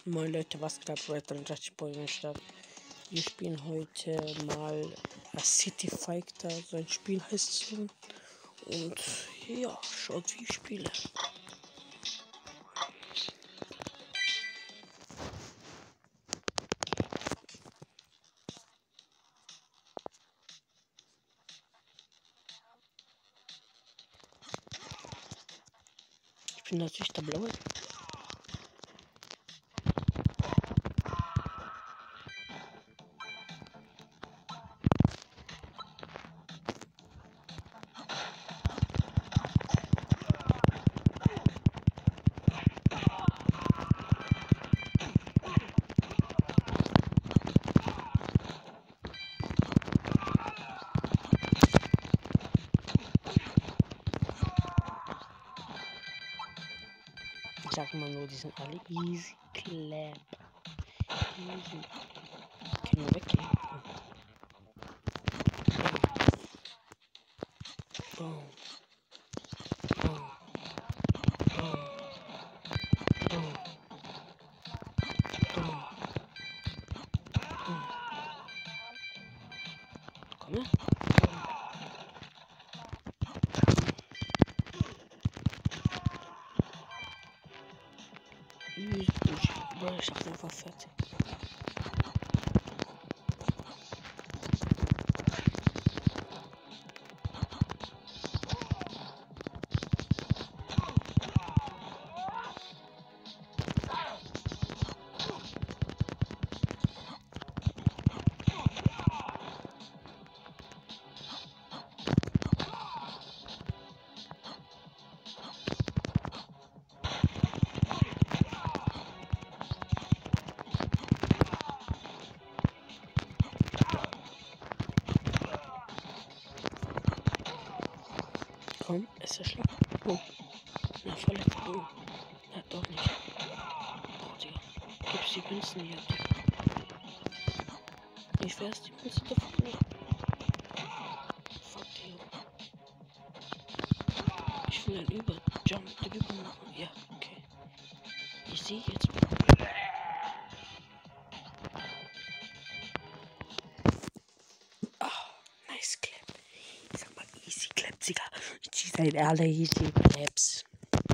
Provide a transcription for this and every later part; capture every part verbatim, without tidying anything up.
Moin Leute, was geht weiter in Stadt? Wir spielen heute mal City Fighter, so ein Spiel heißt es so. Und ja, schaut wie ich spiele. Ich bin natürlich der Blaue. Ich sag mal nur, die sind alle easy clap. Easy. Können wir weggehen? Boom. Boom. Boom. Boom. Boom. Boom. Komm her. Easy. Ich schaff einfach fertig. Komm, ist der Schlag. Oh. Na, verletzt. Oh. Na, doch nicht. Oh, Digga. Gib's die Münzen hier, Digga. Ich weiß die Münzen davon nicht. Fuck, Digga. Ich will einen Überjump drüber machen. Ja, okay. Ich sehe jetzt. Nice Clap. Ich sag mal easy Claps, Digga. Die seid alle easy Claps.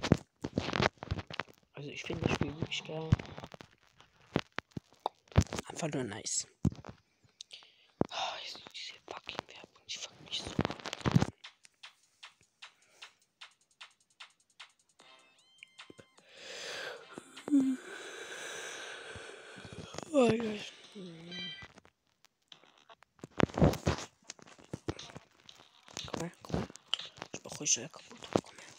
Also ich finde das Spiel wirklich geil. Einfach nur nice. Oh, diese fucking Werbung, die fuckt mich so ab. Oh, ja. Komm her, komm her. Ich mach euch ja kaputt. Komm her.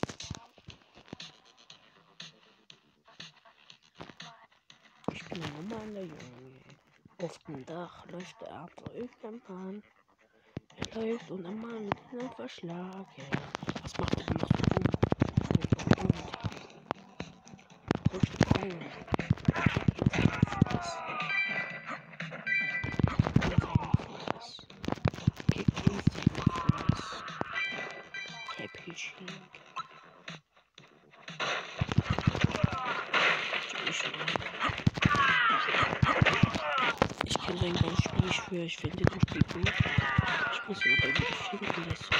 Ich bin ein normaler Junge. Auf dem Dach läuft der ab, irgendein Mann. Er läuft und ein Mann mit einem Verschlag. Was macht er? Machst du um? Rückst du um? Ich kenne sein ganzes Spiel nicht für. Ich finde das Spiel gut. Ich muss ihn aber wieder finden lassen.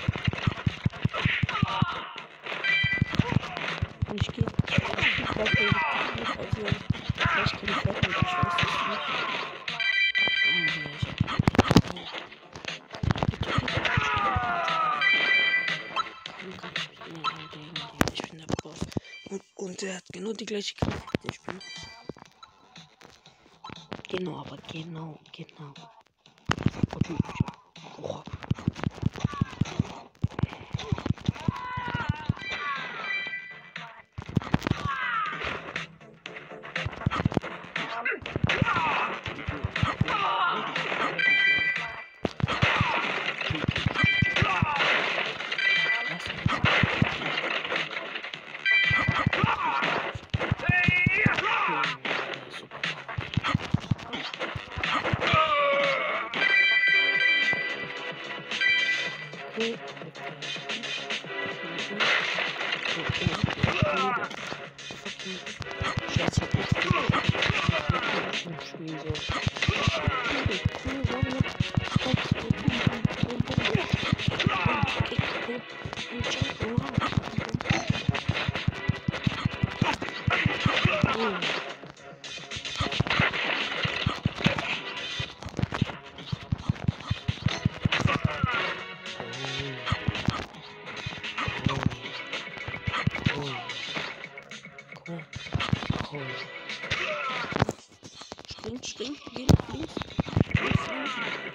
Und ich gehe. Ich glaube, ich also, vielleicht kann ich weiter, ich weiß es nicht. Oh, ja, ich hab. Ich bin der Boss. Und, und er hat genau die gleiche Kraft. Ich bin. Genau, aber genau, genau. Okay, oh. Scheiße, im Spiel so. Cool, cool, warum noch? Komm, boom, boom, boom, boom. Boom, kick, boom. Und jump around. Boom. Cool, cool. Spring, spring, geh nach links. Links, links.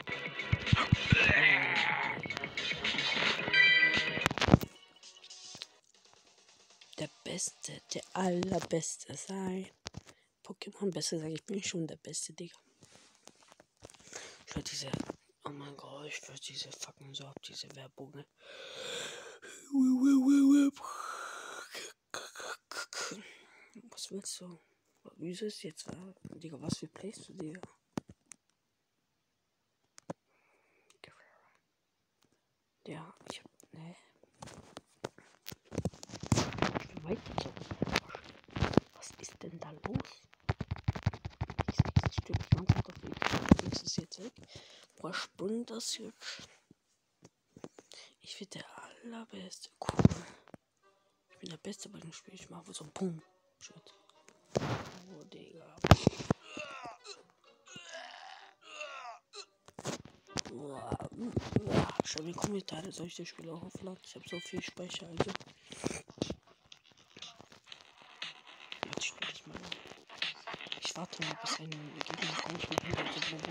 Der Beste, der Allerbeste sein. Pokémon Beste, sage ich, bin schon der Beste, Digga. Ich würde diese, oh mein Gott, ich würde diese fucking so ab, diese Werbung, ne? Was willst du? Wie ist es jetzt? Digga, was für playst du, Digga? Ja, ich hab, ne? Ich bin weiter. Was ist denn da los? Dieses Stück Mannschaft auf jeden ist es jetzt weg. Boah, springt das jetzt? Ich bin der Allerbeste. Cool. Ich bin der Beste bei dem Spiel. Ich mache so Boom. Shit. Oh, Digga. Schau mir Kommentare, soll ich das Spiel auch aufladen? Ich habe so viel Speicher, also. Jetzt spiele ich mal. Ich warte mal, bis ein Gegner kommt mit mir.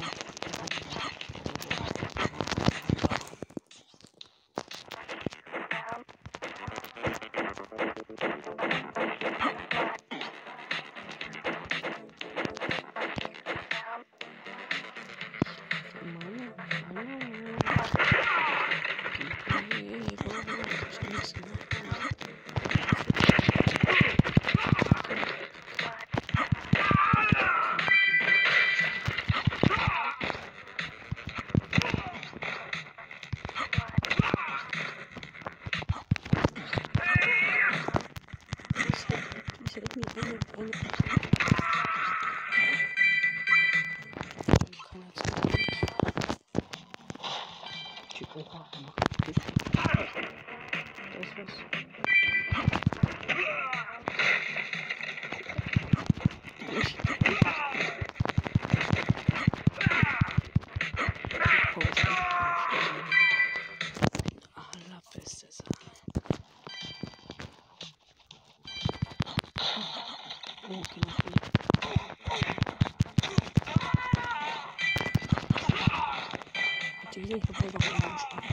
Ich hab wohl noch einen Start.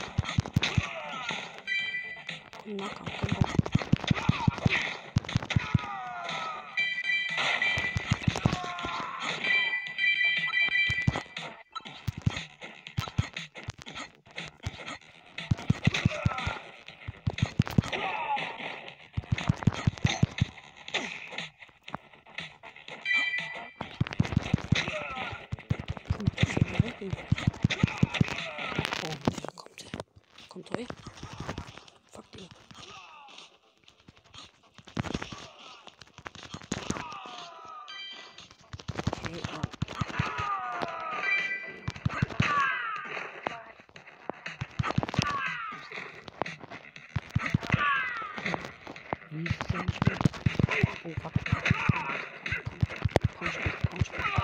Komm, Nacker, komm doch. Kommt er. Fuck dir. Okay, oh. Wie ist das nicht gut? Oh, fuck. Komm, komm, komm, komm, komm, komm.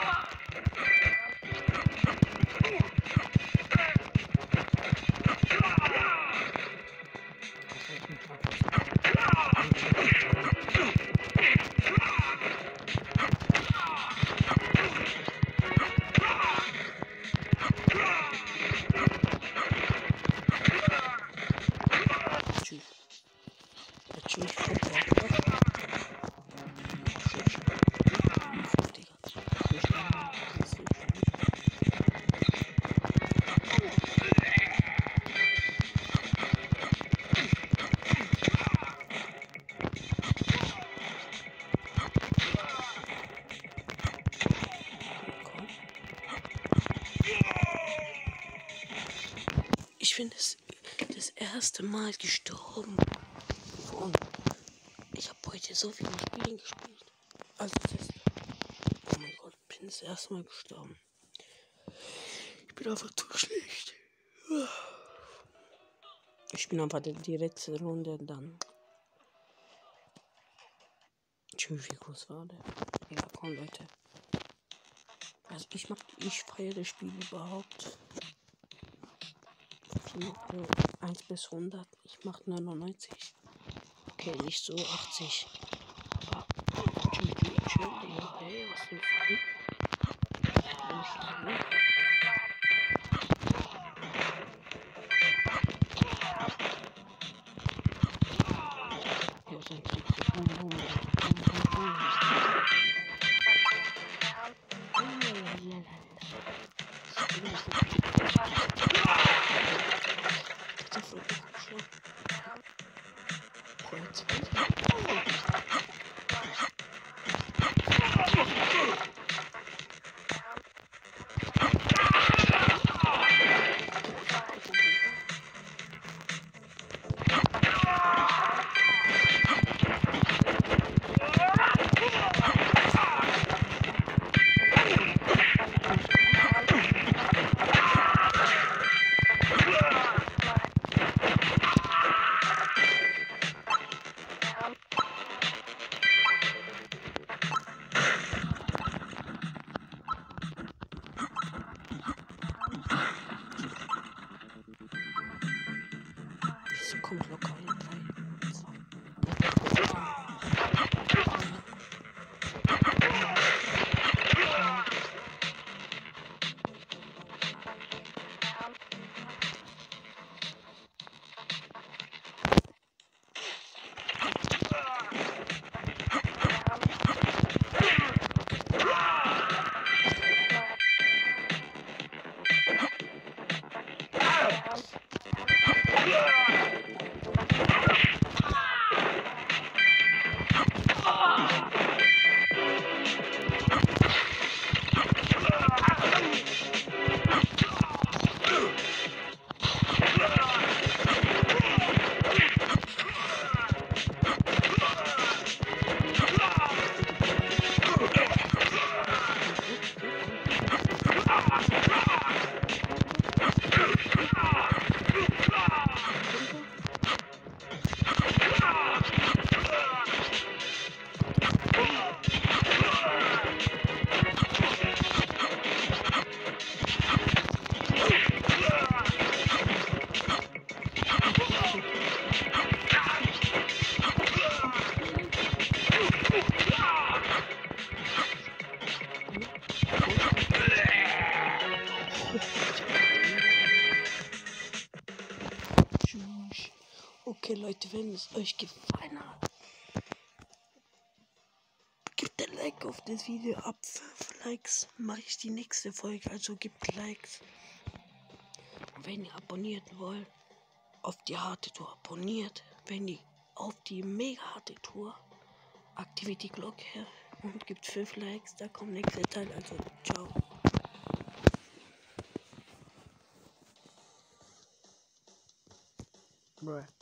Ich bin das, das erste Mal gestorben. Und ich habe heute so viele Spiele gespielt. Also das. Oh mein Gott, bin das erste Mal gestorben. Ich bin einfach zu schlecht. Ich bin einfach die, die letzte Runde dann. Tschüss, wie groß war der? Ja, komm, Leute. Also ich mag, ich feiere das Spiel überhaupt. eins bis hundert. Ich mach neunundneunzig. Okay, nicht so achtzig. Aber chill, chill, chill, Digga. Hey, was denn für ein? Ja, sein Trick so boom, boom, boom, boom, boom. Kommt locker in drei, zwei. Okay, Leute, wenn es euch gefallen hat, gebt ein Like auf das Video. Ab fünf Likes mache ich die nächste Folge, also gebt Likes. Und wenn ihr abonniert wollt, auf die harte Tour abonniert. Wenn ihr auf die mega harte Tour, aktiviert die Glocke und gibt fünf Likes. Da kommt nächster Teil, also ciao. Bruh.